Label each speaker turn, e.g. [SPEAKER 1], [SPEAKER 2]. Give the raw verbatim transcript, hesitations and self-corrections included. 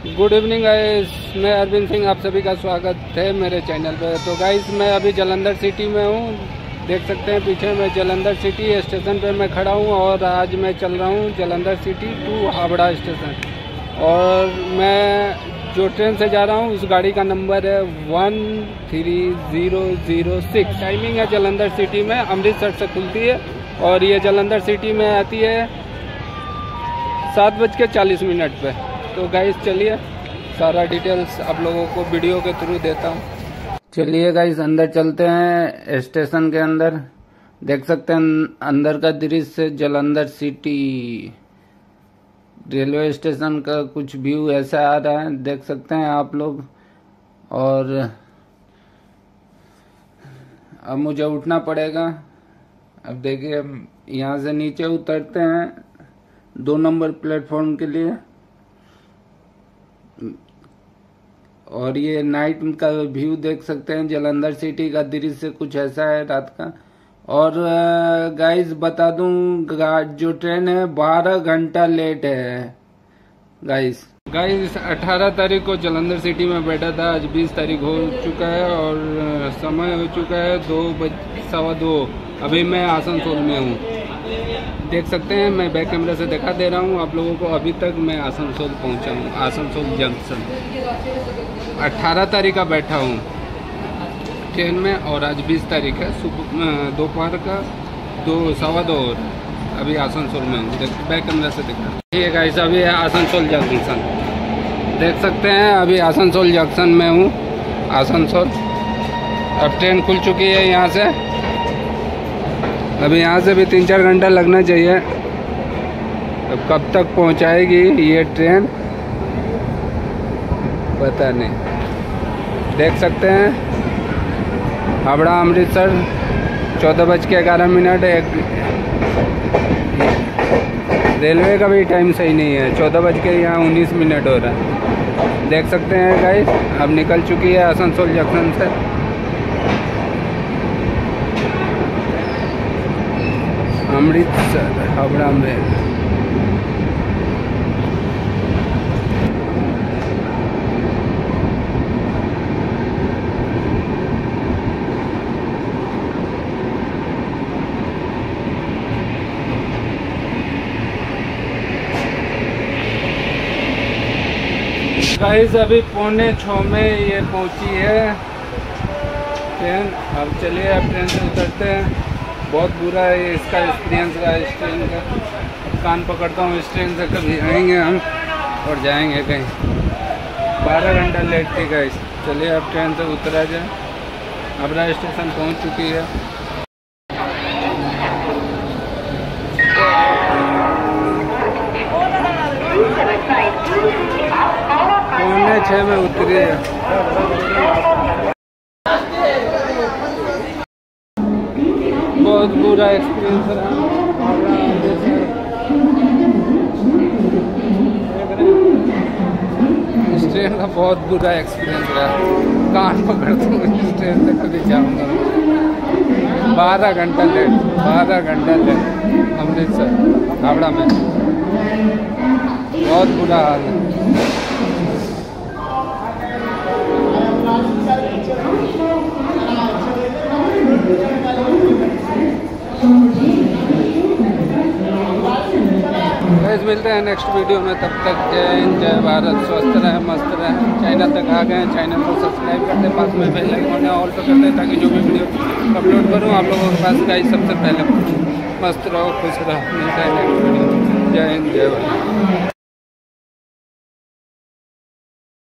[SPEAKER 1] Good evening guys, मैं अरविंद सिंह, आप सभी का स्वागत है मेरे चैनल पर। तो गाइस मैं अभी जालंधर सिटी में हूँ, देख सकते हैं पीछे मैं जालंधर सिटी स्टेशन पर मैं खड़ा हूँ और आज मैं चल रहा हूँ Jalandhar city to Howrah station. और मैं जो ट्रेन से जा रहा हूँ उस गाड़ी का नंबर है one three zero zero six. Timing है जालंधर सिटी में, अमृतसर से खुलती है और ये जालंधर सिटी में आती है सात बज के चालीस मिनट पे। तो गाइस चलिए सारा डिटेल्स आप लोगों को वीडियो के थ्रू देता हूँ। चलिए गाइस अंदर चलते हैं। स्टेशन के अंदर देख सकते हैं अंदर का दृश्य जालंधर सिटी रेलवे स्टेशन का कुछ व्यू ऐसा आ रहा है, देख सकते हैं आप लोग। और अब मुझे उठना पड़ेगा। अब देखिए यहाँ से नीचे उतरते हैं दो नंबर प्लेटफॉर्म के लिए। और ये नाइट का व्यू देख सकते हैं, जालंधर सिटी का दृश्य कुछ ऐसा है रात का। और गाइस बता दूं जो ट्रेन है बारह घंटा लेट है गाइस। गाइस अठारह तारीख को जालंधर सिटी में बैठा था, आज बीस तारीख हो चुका है और समय हो चुका है दो बज सवा दो। अभी मैं आसनसोल में हूँ, देख सकते हैं। मैं बैक कैमरा से दिखा दे रहा हूँ आप लोगों को। अभी तक मैं आसनसोल पहुँचा हूँ, आसनसोल जंक्शन। अठारह तारीख का बैठा हूँ ट्रेन में और आज बीस तारीख है, सुबह दोपहर का दो सवा दो और अभी आसनसोल में हूँ। बैक कैमरा से दिखा ठीक है गाइस। अभी है आसनसोल जंक्शन, देख सकते हैं। अभी आसनसोल जंक्शन में हूँ, आसनसोल। अब ट्रेन खुल चुकी है यहाँ से। अभी यहाँ से भी तीन चार घंटा लगना चाहिए। अब कब तक पहुँचाएगी ये ट्रेन पता नहीं। देख सकते हैं हावड़ा अमृतसर चौदह बज के ग्यारह मिनट। एक रेलवे का भी टाइम सही नहीं है, चौदह बज के यहाँ उन्नीस मिनट हो रहा है, देख सकते हैं गाइस। अब निकल चुकी है आसनसोल जंक्शन से। अमृतसर हावड़ा में गाइस अभी पौने छः में ये पहुंची है ट्रेन। अब चलिए अब ट्रेन से उतरते हैं। बहुत बुरा है इसका एक्सपीरियंस रहा इस ट्रेन का। कान पकड़ता हूँ इस ट्रेन से, कभी आएंगे हम और जाएंगे कहीं। बारह घंटा लेट थी गाइस। चलिए अब ट्रेन से उतरा जाए। हावड़ा स्टेशन पहुँच चुकी है। पौने छः में उतरी है। बहुत बुरा एक्सपीरियंस रहा इस ट्रेन का, बहुत बुरा एक्सपीरियंस रहा। कान पकड़ता हूँ इस ट्रेन से, कभी जाऊँगा। बारह घंटा लेट, बारह घंटा लेट अमृतसर हावड़ा में। बहुत बुरा हाल है। गाइस मिलते हैं नेक्स्ट वीडियो में, तब तक जय हिंद, जय भारत, स्वस्थ रहे, मस्त रहे। चैनल तक आ गए, चैनल को सब्सक्राइब करते, पास में बेल आइकन ऑल पे करते हैं ताकि जो भी वीडियो अपलोड करूँ आप लोगों के पास गाइस सबसे पहले। मस्त रहो, खुश रहो। मिलता है नेक्स्ट वीडियो। जय हिंद, जय भारत।